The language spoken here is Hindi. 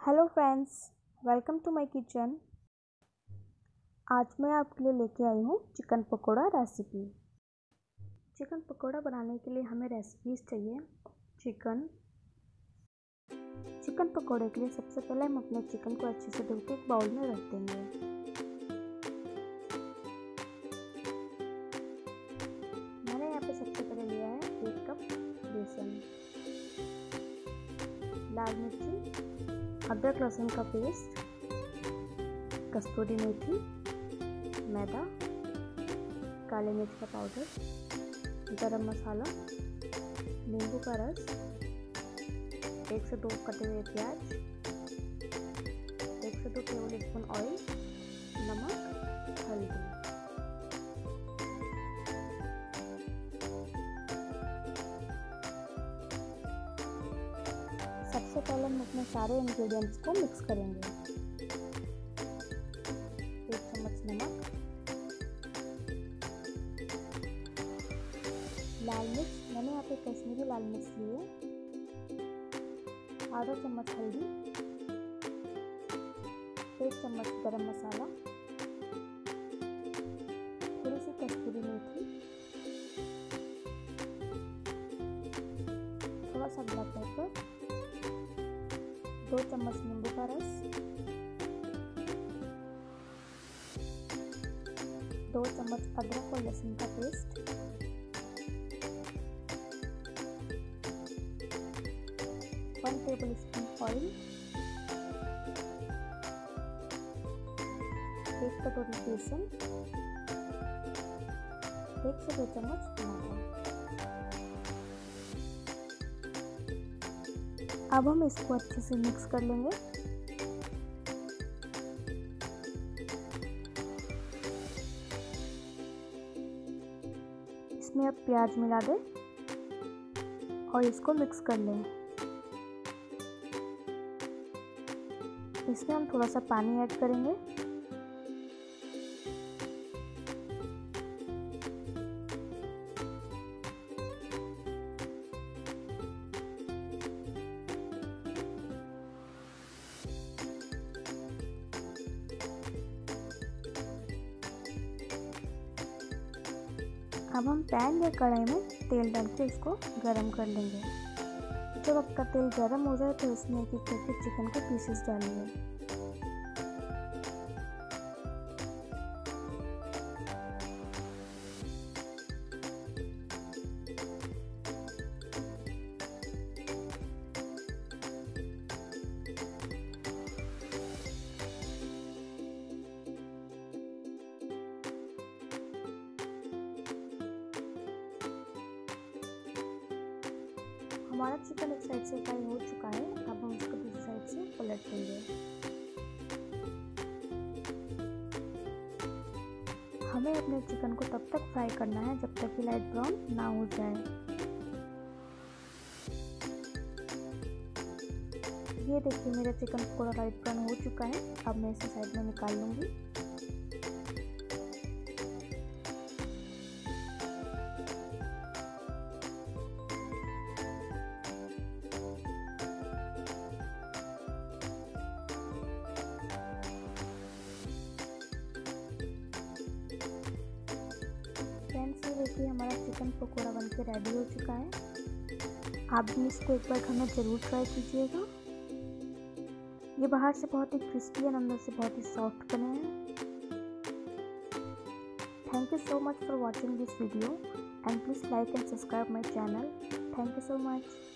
Hello friends, welcome to my kitchen. आज मैं आपके लिए लेके आई हूँ chicken pakora recipe. Chicken pakora बनाने के लिए हमें रेसिपीज चाहिए। चिकन पकोड़े के लिए सबसे पहले हम अपने चिकन को अच्छे से धो के एक बाउल में रख देंगे। मैंने यहाँ पे सबसे पहले लिया है 1 कप बेसन, लाल मिर्ची, अदरक लहसुन का पेस्ट, कस्तूरी मेथी, मैदा, काले मिर्च का पाउडर, गरम मसाला, नींबू का रस, 1 से 2 कटे हुए प्याज, 1 से 2 टेबल स्पून ऑयल, नमक, हल्दी। सबसे पहले हम अपने सारे इंग्रेडिएंट्स को मिक्स करेंगे। 1 चम्मच नमक, लाल मिर्च, मैंने यहाँ पे कश्मीरी लाल मिर्च ली है, आधा चम्मच हल्दी, 1 चम्मच गरम मसाला, थोड़ी सी कस्तूरी मेथी, थोड़ा सा ब्लैक पेपर, 2 चम्मच नींबू का रस, 2 चम्मच अदरक और लहसुन का पेस्ट, 1 टेबल स्पून ऑयल, 1 कटोरी बेसन, 1 से 2 चम्मच मैदा। अब हम इसको अच्छे से मिक्स कर लेंगे। इसमें अब प्याज मिला दें और इसको मिक्स कर लें। इसमें हम थोड़ा सा पानी ऐड करेंगे। अब हम पैन या कढ़ाई में तेल डाल के इसको गरम कर लेंगे। जब आपका तेल गरम हो जाए तो इसमें एक एक करके चिकन के पीसेस डालिए। हमारा चिकन एक साइड से फ्राई हो चुका है। अब हम इसको दूसरी साइड से पलट देंगे। हमें अपने चिकन को तब तक फ्राई करना है जब तक कि लाइट ब्राउन ना हो जाए। ये देखिए, मेरा चिकन थोड़ा लाइट ब्राउन हो चुका है। अब मैं इसे साइड में निकाल लूँगी। फ्रेंड्स, ये देखिए हमारा चिकन पकोड़ा बनके रेडी हो चुका है। आप भी इसको एक बार घर में ज़रूर ट्राई कीजिएगा। ये बाहर से बहुत ही क्रिस्पी और अंदर से बहुत ही सॉफ्ट बने हैं। Thank you so much for watching this video and please like and subscribe my channel. Thank you so much.